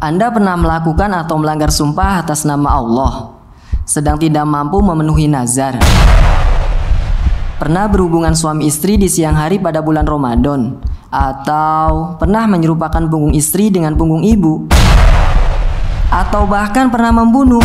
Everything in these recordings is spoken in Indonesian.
Anda pernah melakukan atau melanggar sumpah atas nama Allah, sedang tidak mampu memenuhi nazar? Pernah berhubungan suami istri di siang hari pada bulan Ramadan? Atau pernah menyerupakan punggung istri dengan punggung ibu? Atau bahkan pernah membunuh?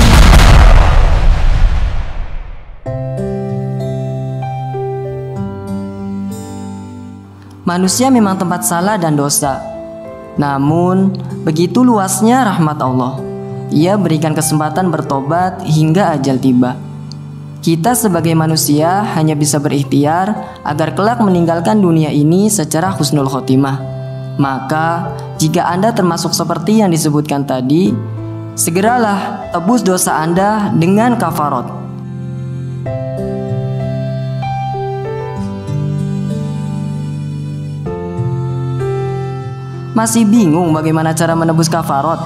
Manusia memang tempat salah dan dosa. Namun, begitu luasnya rahmat Allah. Ia berikan kesempatan bertobat hingga ajal tiba. Kita sebagai manusia hanya bisa berikhtiar agar kelak meninggalkan dunia ini secara husnul khotimah. Maka, jika Anda termasuk seperti yang disebutkan tadi, segeralah tebus dosa Anda dengan kafarat. Masih bingung bagaimana cara menebus kafarat?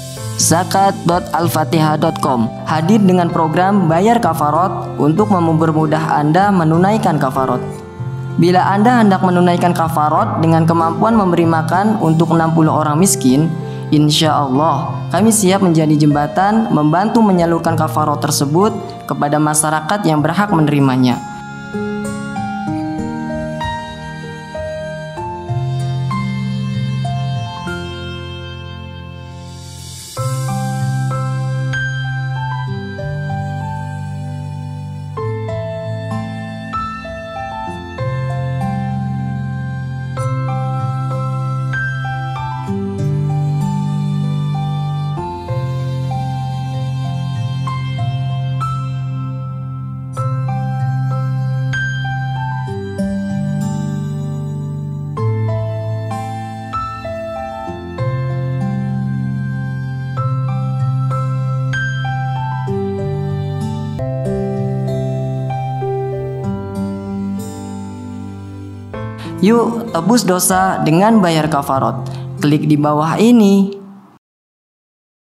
Zakat.alfatihah.com hadir dengan program bayar kafarat untuk mempermudah Anda menunaikan kafarat. Bila Anda hendak menunaikan kafarat dengan kemampuan memberi makan untuk 60 orang miskin, insya Allah kami siap menjadi jembatan membantu menyalurkan kafarat tersebut kepada masyarakat yang berhak menerimanya. Yuk tebus dosa dengan bayar kafarat. Klik di bawah ini.